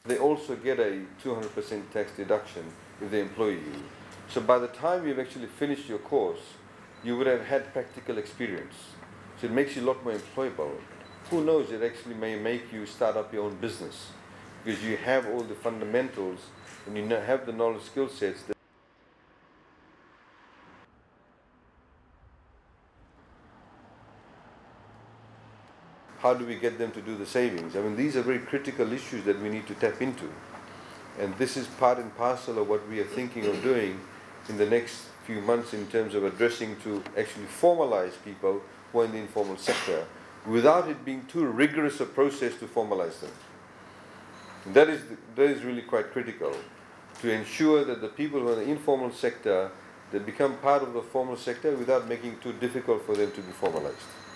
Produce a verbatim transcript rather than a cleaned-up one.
They also get a two hundred percent tax deduction if they employ you. So by the time you've actually finished your course, you would have had practical experience. So it makes you a lot more employable. Who knows, it actually may make you start up your own business because you have all the fundamentals and you know, have the knowledge skill sets. That how do we get them to do the savings? I mean, these are very critical issues that we need to tap into. And this is part and parcel of what we are thinking of doing in the next few months in terms of addressing to actually formalize people who are in the informal sector without it being too rigorous a process to formalize them. And that is, that is really quite critical to ensure that the people who are in the informal sector, they become part of the formal sector without making it too difficult for them to be formalized.